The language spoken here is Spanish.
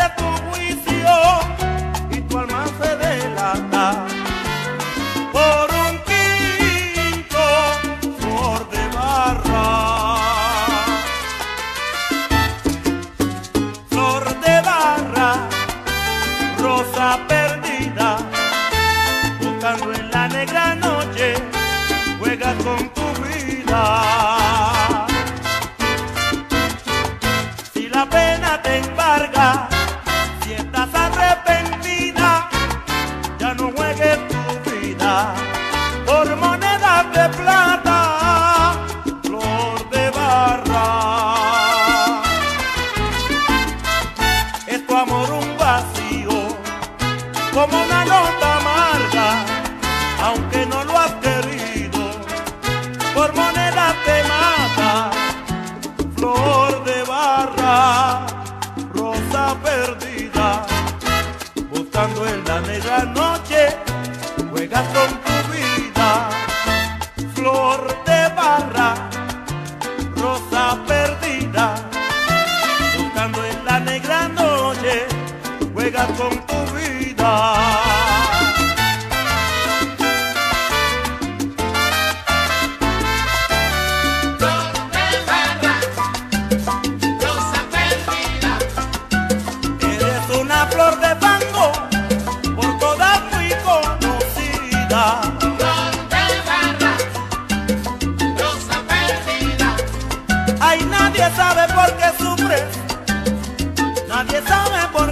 pierdes tu juicio y tu alma se delata por un quinto flor de barra. Flor de barra, rosa perdida, buscando en la negra noche, juegas con tu vida. Si la pena te embarga, si estás arrepentida, ya no juegues tu vida por monedas de plata, flor de barra. Es tu amor un vacío, como una nota amarga, aunque no lo has querido, por monedas te mata, flor de barra, rosa perdida, buscando en la negra noche, juegas con tu vida, flor de barra, rosa perdida, buscando en la negra noche, juegas con tu vida. Flor de fango, por todas muy conocida. Flor de barra, rosa perdida. Ay, nadie sabe por qué sufres, nadie sabe por